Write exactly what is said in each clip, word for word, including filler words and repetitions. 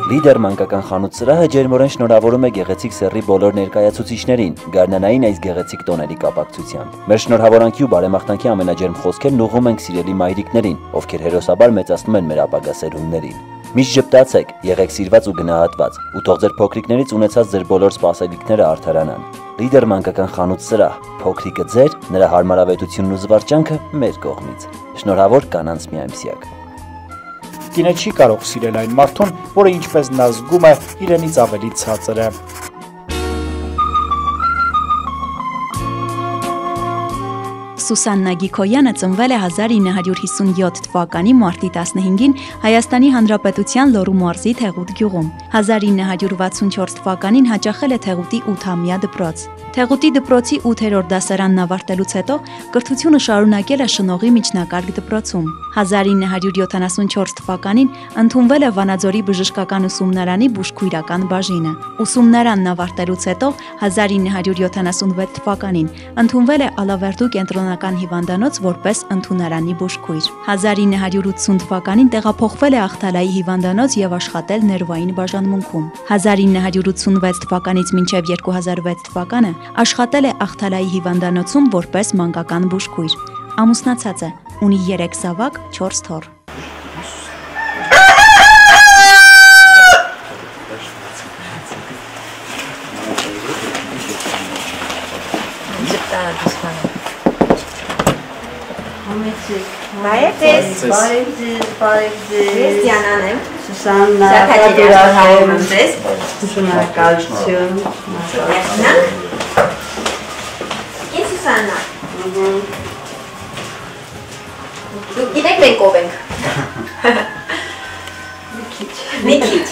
Լիդեր մանկական խանութ սրահը ջերմորեն շնորհավորում է գեղեցիկ սեռի բոլոր ներկայացուցիչներին, գարնանային այս գեղեցիկ տոների կապակցությամբ։ Մեր շնորհավորանքի ու բարեմաղթանքի ամենաջերմ խոսքերն ուղղում ենք սիրելի մայրիկներին, ովքեր հերոսաբար մեծացնում են մեր ապագա սերունդներին։ Միշտ ժպտացեք, եղեք սիրված ու գնահատված, ու թող ձեր փոքրիկներից ունեցած ձեր բոլոր սպասելիքները արդարանան։ Լիդեր մանկական խանութ սրահ, փոքրիկը ձեր, նրա հարմարավետությունն ու զվարճանքը մեր կողմից։ Շնորհավոր կանանց միամսյակ։ Կինը չի կարող սիրել այն մարդուն, որը ինչպես նա զգում է, իրենից ավելի ցածր է։ Սուսաննա Գիքոյանը ծնվել է հազար ինը հարյուր հիսունյոթ թվականի մարտի տասնհինգին Հայաստանի Հանրապետության Լոռու մարզի Թեղուտ գյուղում։ հազար ինը հարյուր վաթսունչորս թվականին հաճախել է Թեղուտի ութամյա դպրոց։ Թեղուտի դպրոցի ութերորդ դասարանն ավարտելուց հետո կրթությունը շարունակել է Շնողի միջնակարգ դպրոցում։ հազար ինը հարյուր յոթանասունչորս թվականին ընդունվել է Վանաձորի բժշկական ուսումնարանի բուժքույրական բաժինը։ Ուսումնարանն ավարտելուց հետո հազար ինը հարյուր յոթանասունվեց թվականին ընդունվել է Ալավերդու կենտրոնական հիվանդանոց որպես ընդունարանի բուժքույր։ հազար ինը հարյուր ութսուն թվականին տեղափոխվել է Ախթալայի հիվանդանոց եւ աշխատել ներվային բաժանմունքում։ հազար ինը հարյուր ութսունվեց թվականից մինչև երկու հազար վեց թվականը աշխատել է Ախթալայի հիվանդանոցում որպես մանկական բուժքույր։ Ամուսնացած է, ունի երեք զավակ, չորս թոռ։ Բարևձեզ, բարևձեզ, բարևձեզ։ Ես Դիանան եմ։ Սուսաննա, ուրախ եմ ձեզ։ Շնորհակալություն։ Ես Սուսաննա։ Դուք գիտեք մենք ով ենք։ Մի քիչ։ Մի քիչ։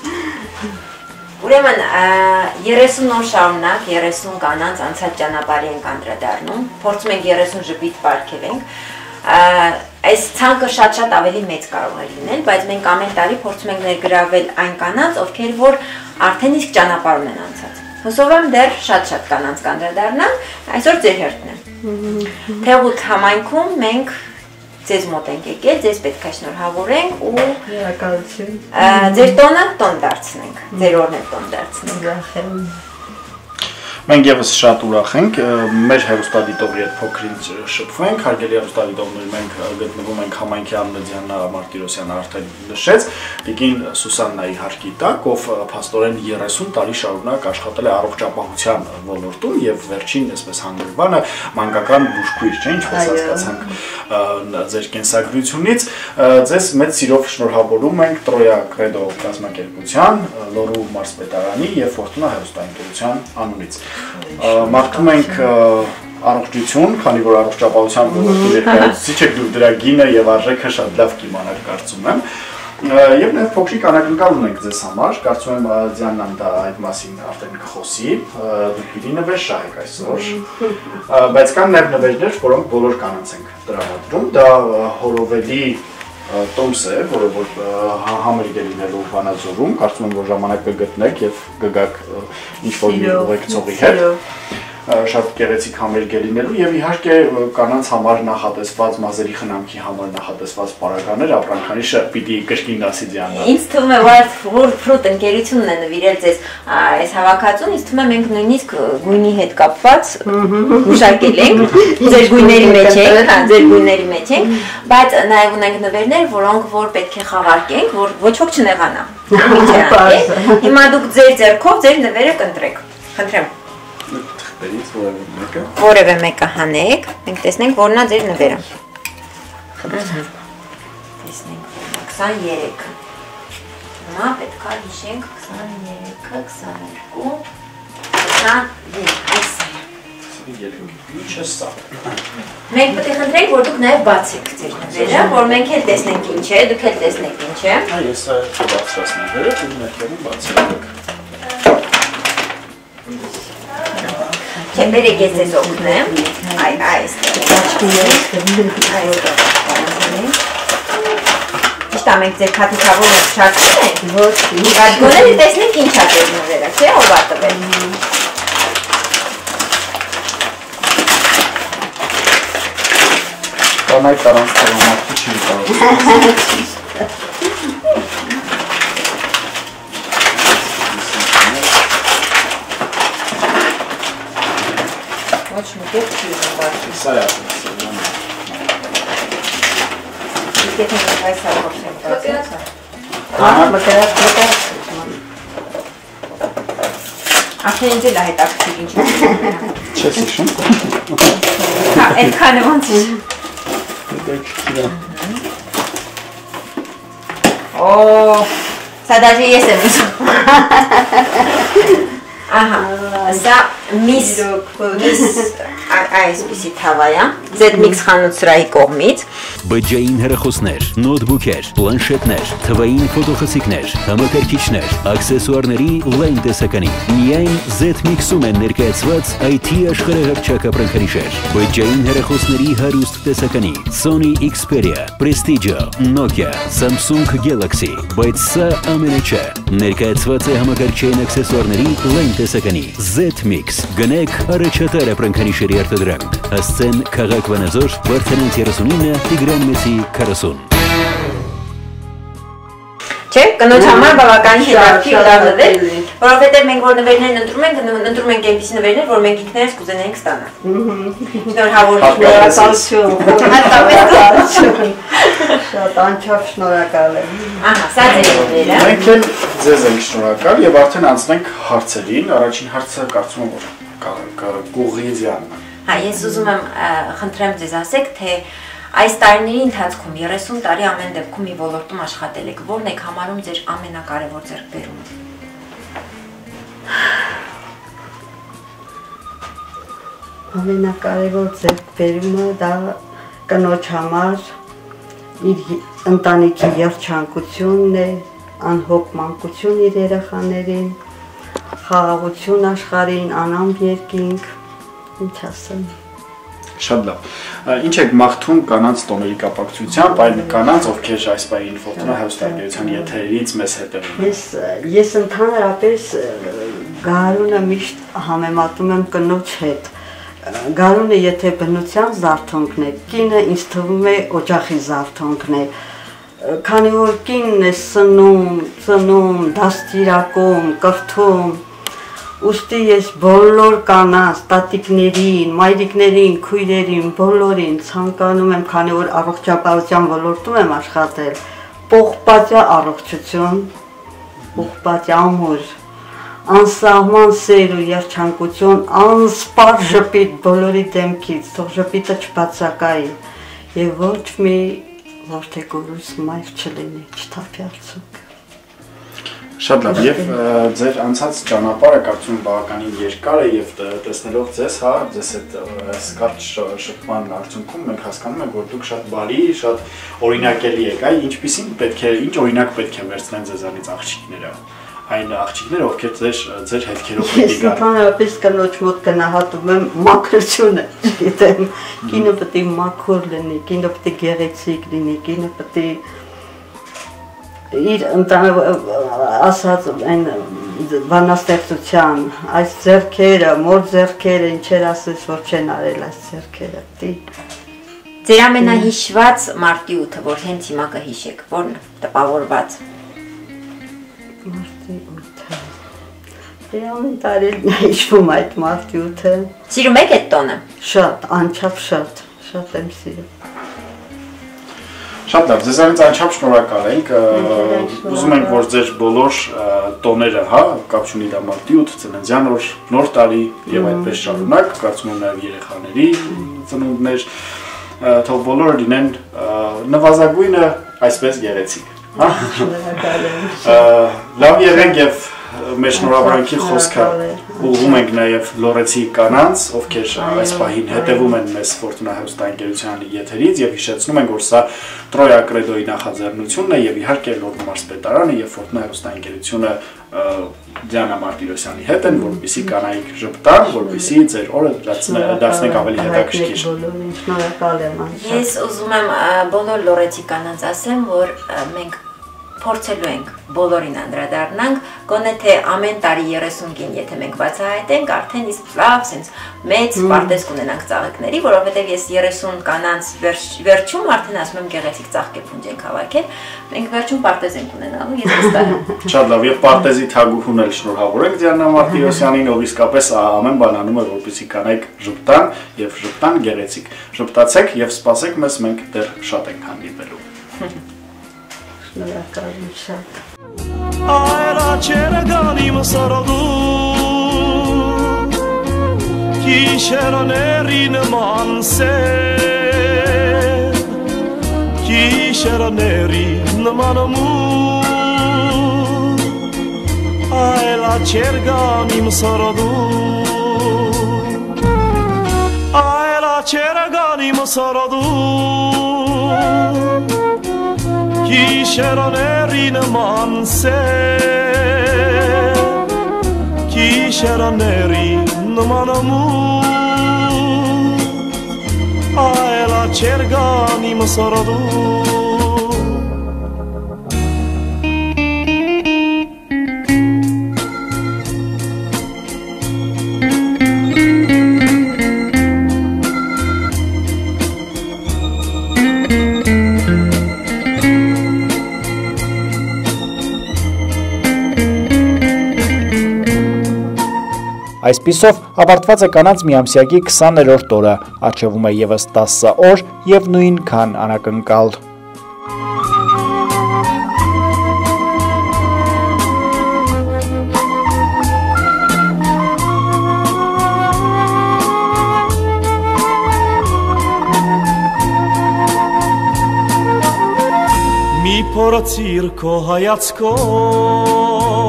Ուրեմն երեսուն օր շարունակ երեսուն կանանց անցած ճանապարհի ենք անդրադառնում, փորձում ենք երեսուն ժպիտ պարգևենք։ Այս ցանկը շատ-շատ ավելի մեծ կարող է լինել, բայց մենք ամեն տարի փորձում ենք ներգրավել այն կանանց, ովքեր որ արդեն իսկ ճանապարհում են անցած։ Հուսով եմ դեռ շատ-շատ կանանց կանդրադառնան, այսօր ձեր հերթն է։ Թեղուտ համայնքում մենք ձեզ մոտ ենք եկել, ձեզ պետք է շնորհավորենք ու Շնորհակալություն։ Ձեր տոնը տոն դարձնենք, ձեր օրն էլ տոն դարձնենք։ Ուրախ եմ։ Մենք եւս շատ ուրախ ենք, մեր հերոստատիտողի հետ փոքրինչ շփվենք, հարգելի հերոստատիտողներ, մենք գտնվում ենք համայնքի Անմեդիանա Մարտիրոսյանը արդեն նշեց, Տիկին Սուսաննայի հարկի տակ, ով փաստորեն երեսուն տարի շարունակ աշխատել է առողջապահության ոլորտում եւ վերջին, այսպես հանգր բանը, մանկական բուժքույր, չէ՞, ինչպես հասկացանք ձեր կենսագրությունից, ձեզ մեծ սիրով շնորհավորում ենք Տրոյա Կրեդո կազմակերպության, Լոռու մարզպետարանի եւ Ֆորտունա հերոստատիտողության անունից։ Մաղթում ենք առողջություն, քանի որ առողջապահության ոլորտի ներկայացուցիչ եք դուք դրա գինը եւ արժեքը շատ լավ կիմանալ կարծում եմ։ Եվ նաև փոքրիկ անակնկալ ունենք ձեզ համար, կարծում եմ Դիանան դա այդ մասին արդեն կխոսի, դուք պիտի նվեր շահեք այսօր, բայց կան նաև նվերներ, որոնք բոլոր կանանց ենք տրամադրում, դա հորովելի տոմս է, որը որ համերգ է լինելու Վանաձորում, կարծում եմ որ ժամանակ կգտնեք եւ կգաք ինչ-որ մի ուղեկցողի հետ, շատ գեղեցիկ համերգ է լինելու եւ իհարկե կանանց համար նախատեսված մազերի խնամքի համար նախատեսված պարագաներ ապրանքանիշը պիտի կրկին դասի Դիանա։ Ինձ թվում է որ ֆրուտ ընկերությունն է նվիրել ձեզ այս հավաքածուն, ինձ թվում է մենք նույնիսկ գույնի հետ կապված մշակել ենք, ձեր գույների մեջ ենք, հա, ձեր գույների մեջ ենք, բայց նաեւ ունենք նվերներ, որոնք որ պետք է խաղարկենք, որ ոչ ոք չնեղանա։ Հիմա դուք ձեր ձեռքով ձեր նվերը կընտրեք։ Խնդրեմ։ Բերից որևէ մեկը։ Որևէ մեկը հանեք, մենք տեսնենք որն է ձեր նվերը։ Տեսնենք քսաներեքը։ Հիմա պետք է հիշենք քսաներեքը, քսաներկու, քսանհինգ, այս է։ Ինչը սա։ Մենք պետք է խնդրենք, որ դուք նաև բացեք ձեր նվերը, որ մենք էլ տեսնենք ինչ է, դուք էլ տեսնեք ինչ է։ Այ ես բացրած նվերը, դու ներքևում բացեք։ Չեմբերեք ես ձեզ օգնեմ, այ այստեղ, ճիշտ ամենք ձեր քաթիքավորը չակցել ենք, բայց գոները տեսնենք ինչ ա ձեր նվերը, չէ, ով ա տվել։ Կանայք առանց տղամարդի չի կարող։ Սա է ասում։ Եթե մենք այս հաղորդեմ կասենք։ Հա, մտած մտած։ Արդեն ինձ էլ է հետաքրքիր ինչ։ Չես հիշում։ Հա, այդքանը ոնց է։ Օ, սա դաժե ես եմ ուզում։ Ահա, սա միս միս այսպիսի թավա է, Z-Mix խանութսրահի կողմից։ Բջջային հեռախոսներ, նոթբուքեր, պլանշետներ, թվային ֆոտոխցիկներ, համակարգիչներ, աքսեսուարների լայն տեսականի։ Միայն Z-Mix-ում են ներկայացված I T աշխարհահռչակ ապրանքանիշեր։ Բջջային հեռախոսների հարուստ տեսականի Sony Xperia, Prestigio, Nokia, Samsung Galaxy, բայց սա ամենը չէ։ Ներկայացված է համակարգչային աքսեսուարների լայն տեսականի Z-Mix։ Գնեք առաջատար ապրանքանիշերի արտադրանք։ Հասցեն Քաղաք Վանաձոր, Վարդանանց երեսունինը, Տիգրան Մեծի քառասուն։ Չէ, կնոջ համար բավականին հետաքրքիր լավ նվեր, որովհետև մենք որ նվերներն ընտրում ենք, ընտրում ենք այնպիսի նվերներ, որ մենք ինքներս կուզենայինք ստանալ։ Շնորհավորություն։ Շատ անչափ շնորհակալ եմ։ Ահա, սա ձեր նվերը։ Մենք էլ ձեզ ենք շնորհակալ եւ արդեն անցնենք հարցերին։ Առաջին հարցը կարծում եմ որ Գուղիզյանն է։ Հա, ես ուզում եմ խնդրեմ ձեզ ասեք, թե այս տարիների ընթացքում երեսուն տարի ամեն դեպքում մի ոլորտում աշխատել եք, որն եք համարում ձեր ամենակարևոր ձեռքբերումը։ Ամենակարևոր ձեռքբերումը դա կնոջ համար իր ընտանիքի երջանկությունն է, անհոգ մանկություն իր երեխաներին, խաղաղություն աշխարհին, անամպ երկինք, ինչ ասեմ։ Շատ լավ։ Ինչ եք մաղթում կանանց տոների կապակցությամբ, այն կանանց, ովքեր այս պահին Ֆորտունա հեռուստաընկերության եթերից մեզ հետևում են։ Ես ես ընդհանրապես Գարունը միշտ համեմատում եմ կնոջ հետ։ Գարունը եթե բնության զարթոնքն է, կինը ինձ թվում է օջախի զարթոնքն է։ Քանի որ կինն է սնում, ծնում, դաստիարակում, կրթում, ուստի ես բոլոր կանանց, տատիկներին, մայրիկներին, քույրերին, բոլորին ցանկանում եմ, քանի որ առողջապահության ոլորտում եմ աշխատել, պողպատյա առողջություն, պողպատյա ամուր, անսահման սեր ու երջանկություն, անսպար ժպիտ բոլորի դեմքից, թող ժպիտը չբացակայի եւ ոչ մի որդեգորուս մայր չլինի, չթափյալցուկ։ Շատ լավ, եւ ձեր անցած ճանապարհը կարծում եմ բավականին երկար է եւ տեսնելով ձեզ, հա, ձեզ այդ կարճ շփման արդյունքում մենք հասկանում ենք, որ դուք շատ բարի, շատ օրինակելի եք, այ ինչպիսին պետք է, ինչ օրինակ պետք է վերցնեն ձեզանից աղջիկները, այն աղջիկները, ովքեր ձեր ձեր հետքերով պետք է գան։ Ես ընդհանրապես կնոջ մոտ գնահատում եմ մաքրությունը, չգիտեմ, կինը պետք է մաքուր լինի, կինը պետք է գեղեցիկ լինի, կինը պետք է իր ասած այն բանաստեղծության այս ձեռքերը, մոր ձեռքերը, ինչեր ասես, որ չեն արել այս ձեռքերը։ Ձեր ամենահիշված մարտի ութը, որ հենց հիմա կհիշեք, որն տպավորված։ Մարտի ութը։ Դե ամեն տարի հիշվում այդ մարտի ութը։ Սիրում եք այդ տոնը։ Շատ, անչափ շատ, շատ եմ սիրում։ Շատ լավ, ձեզանից անչափ շնորհակալ ենք, ուզում ենք, որ ձեր բոլոր տոները, հա, կապ չունի դա մարտի ութ, ծննդյան օր, նոր տարի եւ այդպես շարունակ, կարծում եմ նաեւ երեխաների ծնունդներ, թող բոլորը լինեն նվազագույնը այսպես գեղեցիկ, հա։ Շնորհակալ եմ։ Լավ եղեք եւ մեր շնորհավորանքի խոսքը ուղղում ենք նաև լորեցի կանանց, ովքեր այս պահին հետևում են մեզ Ֆորտունա հեռուստաընկերության եթերից եւ հիշեցնում ենք, որ սա Տրոյա Կրեդոյի նախաձեռնությունն է եւ իհարկե Լոռու մարզպետարանը եւ Ֆորտունա հեռուստաընկերությունը Դիանա Մարտիրոսյանի հետ են, որպեսզի կանայք ժպտան, որպեսզի ձեր օրը դարձնեք ավելի հետաքրքիր։ Շնորհակալ եմ։ Ես ուզում եմ բոլոր լորեցի կանանց ասեմ, որ մենք փորձելու ենք բոլորին անդրադառնանք, գոնե թե ամեն տարի երեսունին, եթե մենք բացահայտենք, արդեն իսկ լավ, sense մեծ պարտեզ կունենանք ծաղիկների, որովհետև ես երեսուն կանանց վերջում արդեն ասում եմ գեղեցիկ ծաղկեփունջ ենք հավաքել, մենք վերջում պարտեզ ենք ունենալու, ես վստահ եմ։ Շատ լավ, եւ պարտեզի թագուհուն էլ շնորհավորենք Դիանա Մարտիրոսյանին, ով իսկապես ամեն բան անում է, որպեսզի կանայք ժպտան եւ ժպտան գեղեցիկ։ Ժպտացեք եւ սպասեք մեզ, մենք դեռ շատ ենք հանդիպելու։ Շնորհակալ շատ։ Այրա չերգանի մսարադու Կիշերաների նման սեր Կիշերաների նման մու Այլա չերգանի մսարադու Այլա չերգանի մսարադու Կիշերաների նման սեր Կիշերաների նման մու Այլա չերգանի մսարադու Այսպիսով ավարտված է կանանց միամսյակի քսաներորդ օրը, առջևում է ևս տասը օր և նույնքան անակնկալ։ Մի փորացիր քո հայացքով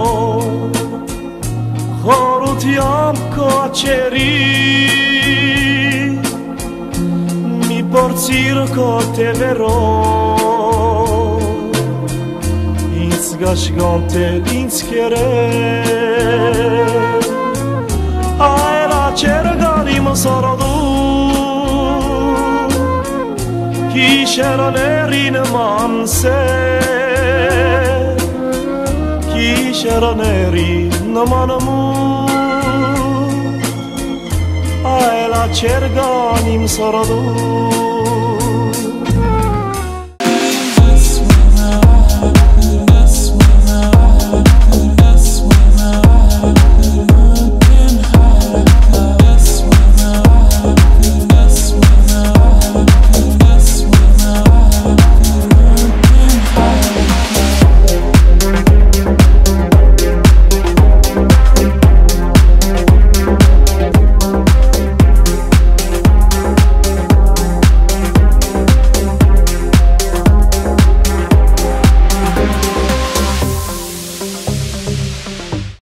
Խորությամբ քո աչերի Մի փորձիր քո տևերով Ինձ գաշգանտել ինձ կերել Այլ աչերգանի մսարադու Կիշերաների նման սեր Կիշերաների նման մու Այլ աչերգանի մսարադու